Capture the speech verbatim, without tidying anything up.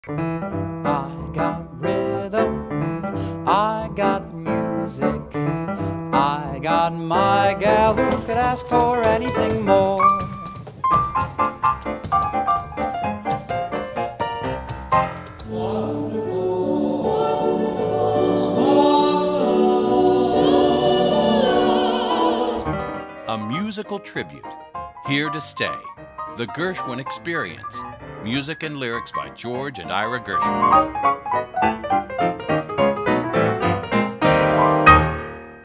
I got rhythm, I got music, I got my gal who could ask for anything more. A musical tribute, here to stay. The Gershwin Experience. Music and lyrics by George and Ira Gershwin.